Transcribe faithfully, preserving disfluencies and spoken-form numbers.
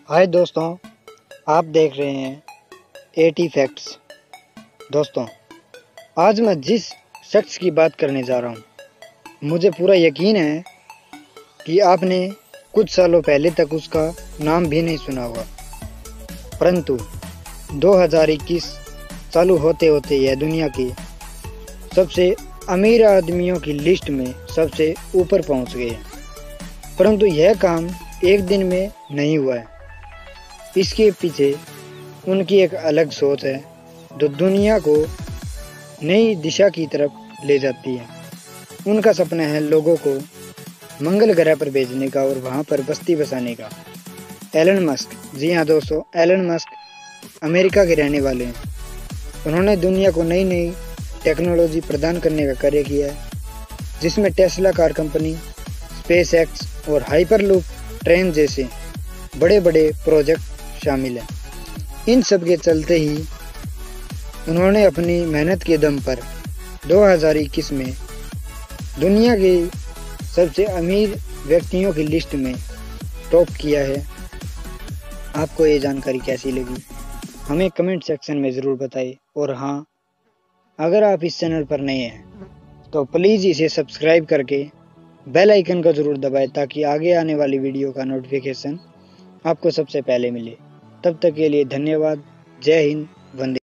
हाय दोस्तों, आप देख रहे हैं एटी फैक्ट्स। दोस्तों, आज मैं जिस शख्स की बात करने जा रहा हूँ, मुझे पूरा यकीन है कि आपने कुछ सालों पहले तक उसका नाम भी नहीं सुना होगा, परंतु दो हज़ार इक्कीस चालू होते होते यह दुनिया के सबसे अमीर आदमियों की लिस्ट में सबसे ऊपर पहुँच गए। परंतु यह काम एक दिन में नहीं हुआ है। इसके पीछे उनकी एक अलग सोच है जो दुनिया को नई दिशा की तरफ ले जाती है। उनका सपना है लोगों को मंगल ग्रह पर भेजने का और वहां पर बस्ती बसाने का। एलन मस्क, जी हाँ दोस्तों, एलन मस्क अमेरिका के रहने वाले हैं। उन्होंने दुनिया को नई नई टेक्नोलॉजी प्रदान करने का कार्य किया है, जिसमें Tesla car company, SpaceX और हाइपरलूप ट्रेन जैसे बड़े बड़े प्रोजेक्ट शामिल हैं। इन सब के चलते ही उन्होंने अपनी मेहनत के दम पर दो हज़ार इक्कीस में दुनिया के सबसे अमीर व्यक्तियों की लिस्ट में टॉप किया है। आपको ये जानकारी कैसी लगी हमें कमेंट सेक्शन में ज़रूर बताइए। और हाँ, अगर आप इस चैनल पर नए हैं तो प्लीज़ इसे सब्सक्राइब करके बेल आइकन को ज़रूर दबाएं, ताकि आगे आने वाली वीडियो का नोटिफिकेशन आपको सबसे पहले मिले। तब तक के लिए धन्यवाद। जय हिंद, वंदे।